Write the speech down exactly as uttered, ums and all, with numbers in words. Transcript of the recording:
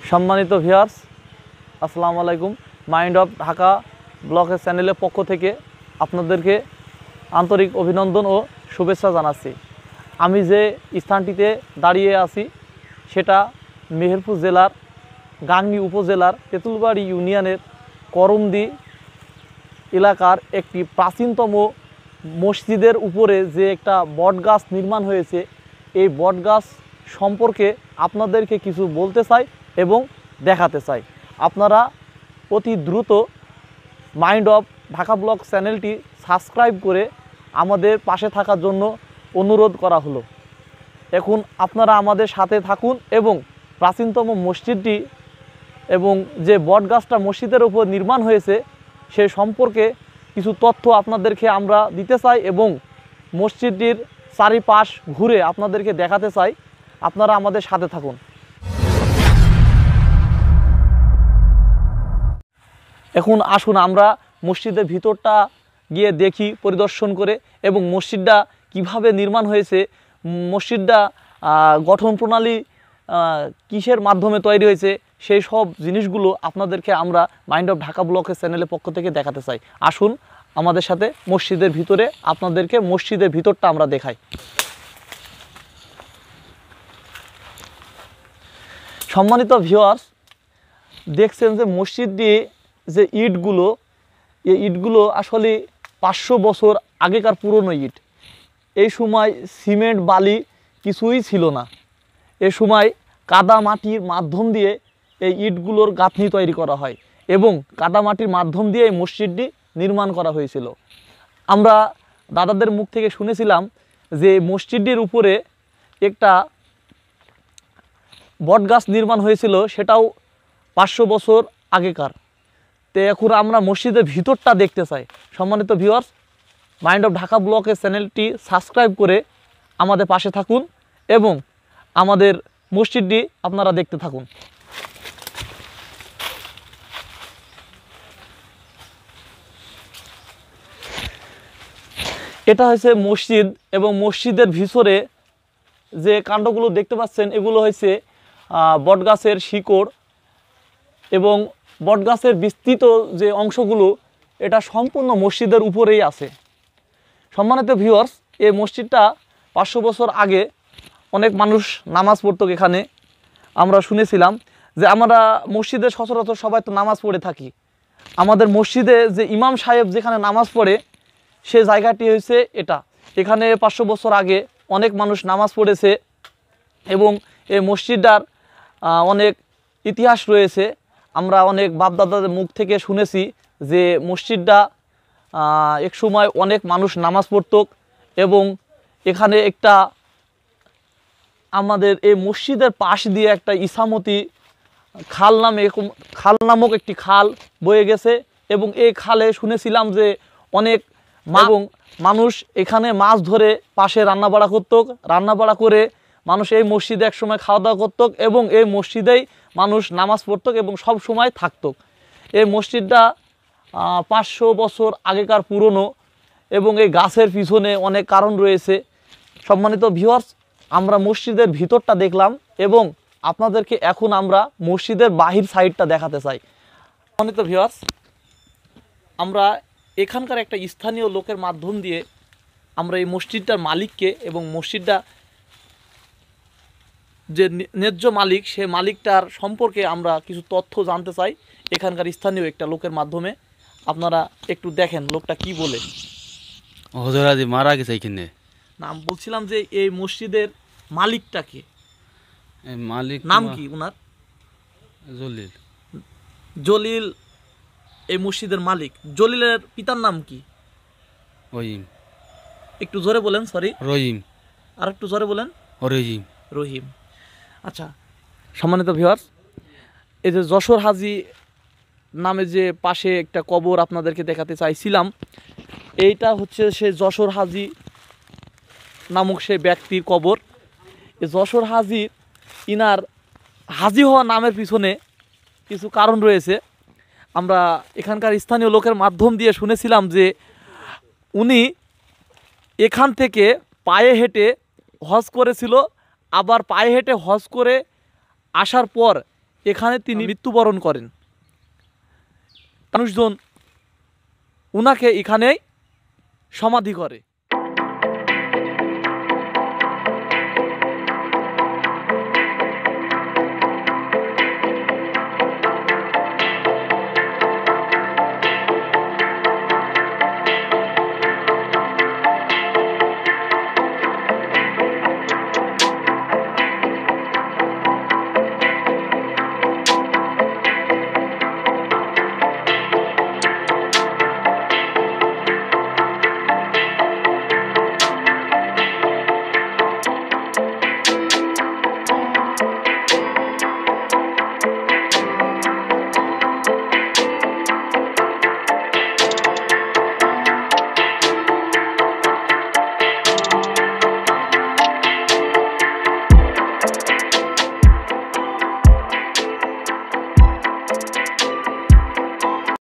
সম্মানিত ভিউয়ার্স, আসসালামু আলাইকুম। মাইন্ড অফ ঢাকা ব্লগের চ্যানেলের পক্ষ থেকে আপনাদেরকে আন্তরিক অভিনন্দন ও শুভেচ্ছা জানাচ্ছি। আমি যে স্থানটিতে দাঁড়িয়ে আছি সেটা মেহেরপুর জেলার গাংনী উপজেলার তেঁতুলবাড়ি ইউনিয়নের করমদি এলাকার একটি প্রাচীনতম মসজিদের উপরে যে একটা বটগাছ নির্মাণ হয়েছে, এই বটগাছ সম্পর্কে আপনাদেরকে কিছু বলতে চাই এবং দেখাতে চাই। আপনারা অতি দ্রুত মাইন্ড অফ ঢাকা ব্লগ চ্যানেলটি সাবস্ক্রাইব করে আমাদের পাশে থাকার জন্য অনুরোধ করা হলো। এখন আপনারা আমাদের সাথে থাকুন এবং প্রাচীনতম মসজিদটি এবং যে বটগাছটা মসজিদের উপর নির্মাণ হয়েছে সে সম্পর্কে কিছু তথ্য আপনাদেরকে আমরা দিতে চাই এবং মসজিদটির চারিপাশ ঘুরে আপনাদেরকে দেখাতে চাই। আপনারা আমাদের সাথে থাকুন। এখন আসুন আমরা মসজিদের ভিতরটা গিয়ে দেখি পরিদর্শন করে, এবং মসজিদটা কিভাবে নির্মাণ হয়েছে, মসজিদটা গঠন প্রণালী কিসের মাধ্যমে তৈরি হয়েছে, সেই সব জিনিসগুলো আপনাদেরকে আমরা মাইন্ড অফ ঢাকা ব্লগের চ্যানেলের পক্ষ থেকে দেখাতে চাই। আসুন আমাদের সাথে মসজিদের ভিতরে আপনাদেরকে মসজিদের ভিতরটা আমরা দেখাই। সম্মানিত ভিউয়ার্স, দেখছেন যে মসজিদটি যে ইটগুলো, এই ইটগুলো আসলে পাঁচশো বছর আগেকার পুরনো ইট। এই সময় সিমেন্ট বালি কিছুই ছিল না। এ সময় কাদা মাটির মাধ্যম দিয়ে এই ইটগুলোর গাঁথনি তৈরি করা হয় এবং কাদা মাটির মাধ্যম দিয়ে এই মসজিদটি নির্মাণ করা হয়েছিল। আমরা দাদাদের মুখ থেকে শুনেছিলাম যে মসজিদটির উপরে একটা বটগাছ নির্মাণ হয়েছিল, সেটাও পাঁচশো বছর আগেকার। তো এখন আমরা মসজিদের ভিতরটা দেখতে চাই। সম্মানিত ভিউয়ার্স, মাইন্ড অফ ঢাকা ব্লগের চ্যানেলটি সাবস্ক্রাইব করে আমাদের পাশে থাকুন এবং আমাদের মসজিদটি আপনারা দেখতে থাকুন। এটা হচ্ছে মসজিদ, এবং মসজিদের ভিতরে যে কাণ্ডগুলো দেখতে পাচ্ছেন এগুলো হয়েছে বটগাছের শিকড়, এবং বটগাছের বিস্তৃত যে অংশগুলো এটা সম্পূর্ণ মসজিদের উপরেই আছে। সম্মানিত ভিউয়ার্স, এই মসজিদটা পাঁচশো বছর আগে অনেক মানুষ নামাজ পড়তো এখানে। আমরা শুনেছিলাম যে আমরা মসজিদে সচরাচর সবাই তো নামাজ পড়ে থাকি। আমাদের মসজিদে যে ইমাম সাহেব যেখানে নামাজ পড়ে সে জায়গাটি হয়েছে এটা। এখানে পাঁচশো বছর আগে অনেক মানুষ নামাজ পড়েছে এবং এই মসজিদটার অনেক ইতিহাস রয়েছে। আমরা অনেক বাপদাদাদের মুখ থেকে শুনেছি যে মসজিদটা এক সময় অনেক মানুষ নামাজ পড়ত এবং এখানে একটা আমাদের এই মসজিদের পাশ দিয়ে একটা ইসামতি খাল নামে খাল নামক একটি খাল বয়ে গেছে, এবং এই খালে শুনেছিলাম যে অনেক এবং মানুষ এখানে মাছ ধরে পাশে রান্নাবাড়া করত। রান্নাবাড়া করে মানুষ এই মসজিদে এক সময় খাওয়া দাওয়া করত এবং এই মসজিদেই মানুষ নামাজ পড়ত এবং সব সময় থাকত। এই মসজিদটা পাঁচশো বছর আগেকার পুরনো এবং এই গাছের পিছনে অনেক কারণ রয়েছে। সম্মানিত ভিউয়ার্স, আমরা মসজিদের ভিতরটা দেখলাম এবং আপনাদেরকে এখন আমরা মসজিদের বাহির সাইডটা দেখাতে চাই। সম্মানিত ভিউয়ার্স, আমরা এখানকার একটা স্থানীয় লোকের মাধ্যম দিয়ে আমরা এই মসজিদটার মালিককে এবং মসজিদটা যে ন্যায্য মালিক সে মালিকটার সম্পর্কে আমরা কিছু তথ্য জানতে চাই এখানকার স্থানীয় একটা লোকের মাধ্যমে। আপনারা একটু দেখেন লোকটা কি বলে। হযরত মারা গেছে এখানে। নাম বলছিলাম যে এই মসজিদের মালিকটা কে? এই মালিক নাম কি ওনার? জলিল। জলিল এই মসজিদের মালিক। জলিলের পিতার নাম কি? রহিম। একটু জোরে বলেন। সরি, রহিম। আর একটু জোরে বলেন। রহিম। রহিম। আচ্ছা, সম্মানিত ভিউয়ার্স, এই যে যশোর হাজী নামে যে পাশে একটা কবর আপনাদেরকে দেখাতে চাইছিলাম, এইটা হচ্ছে সে যশোর হাজী নামক সে ব্যক্তির কবর। এই যশোর হাজী ইনার হাজী হওয়া নামের পিছনে কিছু কারণ রয়েছে। আমরা এখানকার স্থানীয় লোকের মাধ্যম দিয়ে শুনেছিলাম যে উনি এখান থেকে পায়ে হেঁটে হজ করেছিল, আবার পায়ে হেঁটে হজ করে আসার পর এখানে তিনি মৃত্যুবরণ করেন। মানুষজন উনাকে এখানেই সমাধি করে।